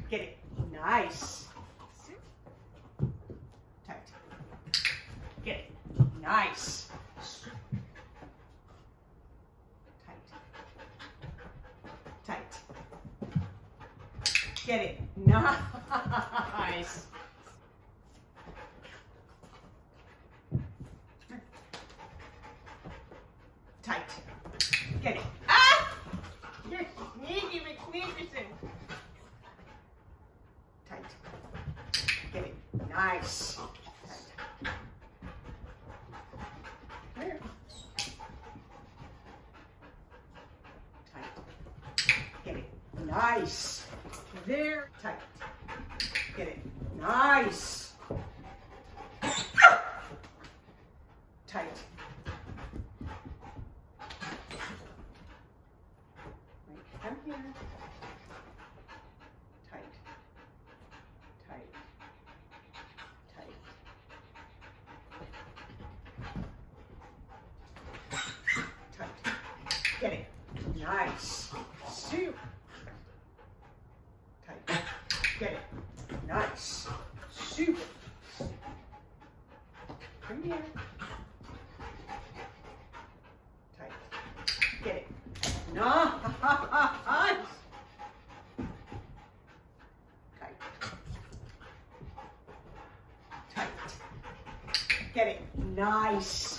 Get it. Nice. Tight. Get it. Nice. Tight. Tight. Get it. Nice. Tight. Get it. Ah! You're sneaky McSneakerson. Tight. Get it. Nice. Tight. There. Tight. Get it. Nice. There. Tight. Get it. Nice. Tight. Come here. Tight. Tight. Tight. Tight. Get it. Nice. Super. Tight. Get it. Nice. Super. Come here. Tight. Get it. Nice. Tight. Tight. Get it. Nice.